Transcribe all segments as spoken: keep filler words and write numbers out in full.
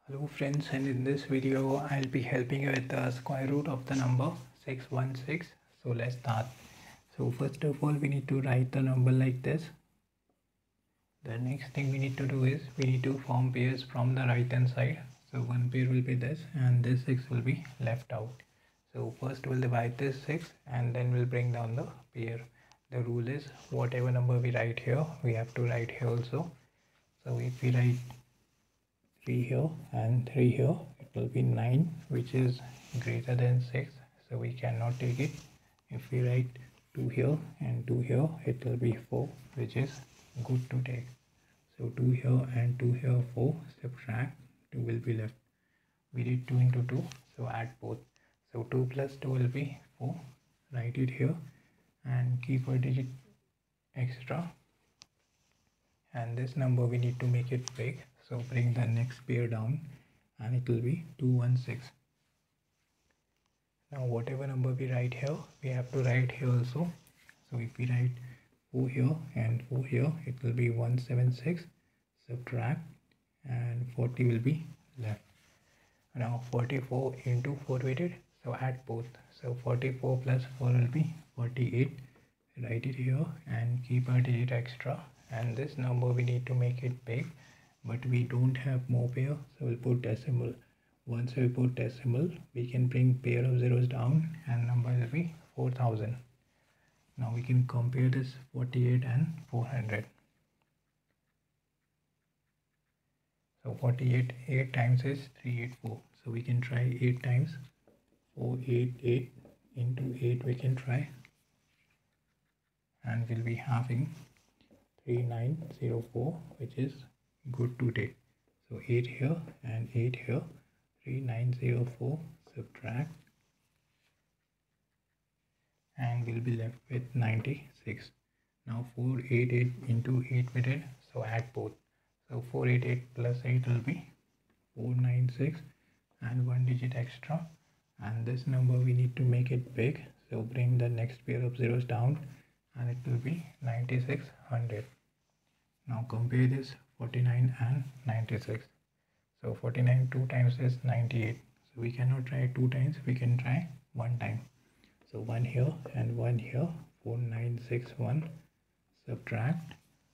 Hello friends, and in this video I'll be helping you with the square root of the number six one six. So let's start. So first of all we need to write the number like this. The next thing we need to do is we need to form pairs from the right hand side. So one pair will be this and this six will be left out. So first we'll divide this six and then we'll bring down the pair. The rule is whatever number we write here we have to write here also. So if we write three here and three here, it will be nine, which is greater than six, so we cannot take it. If we write two here and two here, it will be four, which is good to take. So two here and two here, four, subtract, two will be left. We did two into two, so add both. So two plus two will be four. Write it here and keep a digit extra, and this number we need to make it big. So bring the next pair down and it will be two one six. Now whatever number we write here, we have to write here also. So if we write four here and four here, it will be one seven six, subtract, and forty will be left. Now forty-four into four we did, so add both. So forty-four plus four will be forty-eight. Write it here and keep a digit extra, and this number we need to make it big, but we don't have more pair, so we'll put decimal. Once we put decimal, we can bring pair of zeros down and number will be four thousand. Now we can compare this forty-eight and four hundred. So forty-eight, eight times is three hundred eighty-four. So we can try eight times. four hundred eighty-eight into eight we can try. And we'll be having three thousand nine hundred four, which is good to take. So eight here and eight here, three thousand nine hundred four, subtract, and we'll be left with ninety-six. Now four hundred eighty-eight into eight we did, so add both. So four hundred eighty-eight plus eight will be four hundred ninety-six and one digit extra, and this number we need to make it big, so bring the next pair of zeros down and it will be ninety-six hundred. Now compare this forty-nine and ninety-six. So forty-nine two times is ninety-eight. So we cannot try two times, we can try one time. So one here and one here, four nine six one, subtract,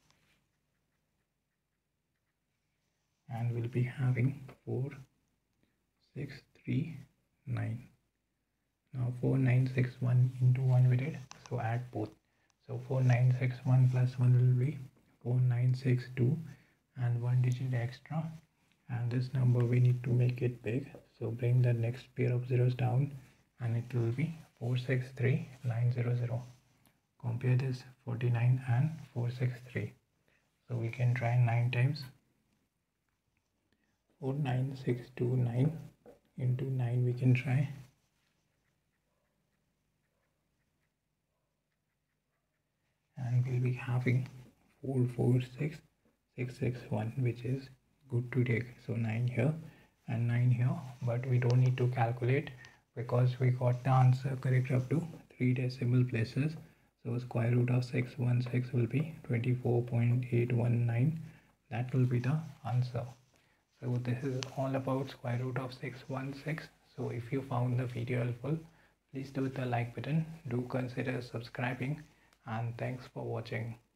and we'll be having four six three nine. Now four nine six one into one we did, so add both. So four nine six one plus one will be four nine six two and one digit extra, and this number we need to make it big, so bring the next pair of zeros down and it will be four six three nine hundred. Compare this forty-nine and four six three. So we can try nine times. four nine six two nine into nine we can try. And we'll be having four four six six six one, which is good to take. So nine here and nine here, but we don't need to calculate because we got the answer correct up to three decimal places. So square root of six one six will be twenty-four point eight one nine. That will be the answer. So this is all about square root of six one six. So if you found the video helpful, please do the like button, do consider subscribing, and thanks for watching.